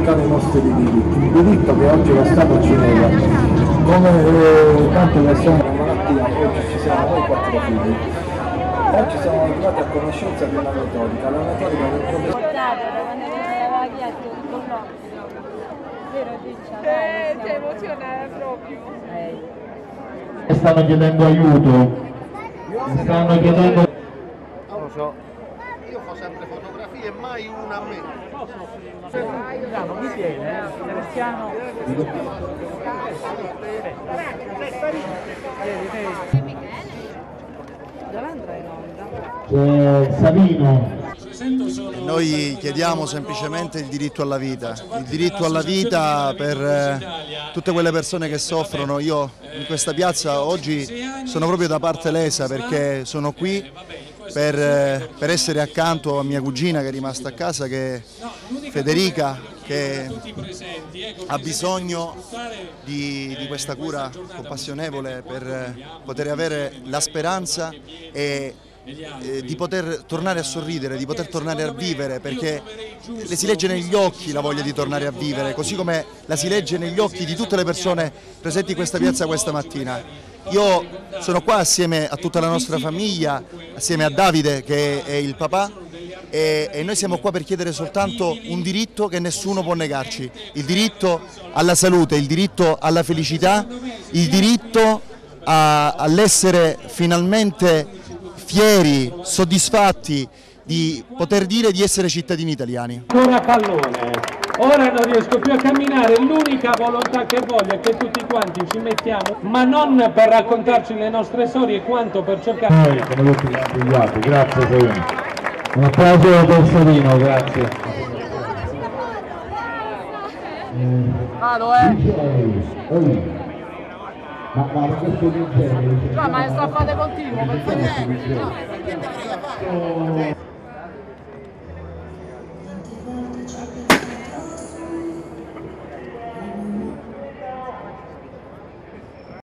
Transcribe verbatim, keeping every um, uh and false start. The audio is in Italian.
ricercare i nostri diritti, il diritto che oggi lo Stato ci nega, come eh, tante persone con malattia, oggi ci siamo noi quattro figli. Oggi siamo arrivati a conoscenza di una metodica, la metodica del professore. Eh, ti emoziona proprio. Stanno chiedendo aiuto, stanno chiedendo... Non lo so. Io faccio sempre fotografie, mai una a me. Milano mi tiene, eh? Cristiano. Dove andrà in onda? C'è Savino. Noi chiediamo semplicemente il diritto alla vita, il diritto alla vita per eh, tutte quelle persone che soffrono. Io in questa piazza oggi sono proprio da parte lesa perché sono qui per, eh, per essere accanto a mia cugina che è rimasta a casa, che è Federica, che ha bisogno di, di questa cura compassionevole per eh, poter avere la speranza e Eh, di poter tornare a sorridere, di poter tornare a vivere, perché le si legge negli occhi la voglia di tornare a vivere, così come la si legge negli occhi di tutte le persone presenti in questa piazza questa mattina. Io sono qua assieme a tutta la nostra famiglia, assieme a Davide che è il papà, e, e noi siamo qua per chiedere soltanto un diritto che nessuno può negarci, il diritto alla salute, il diritto alla felicità, il diritto all'essere finalmente fieri, soddisfatti di poter dire di essere cittadini italiani. Ancora pallone, ora non riesco più a camminare, l'unica volontà che voglio è che tutti quanti ci mettiamo, ma non per raccontarci le nostre storie quanto per cercare... Noi come tutti gli altri, grazie Savino. Un applauso per Savino, grazie. Vado eh! Ma, ma questo di genere... No, ma è staffate continuo, per favore. No, perché te frega fare?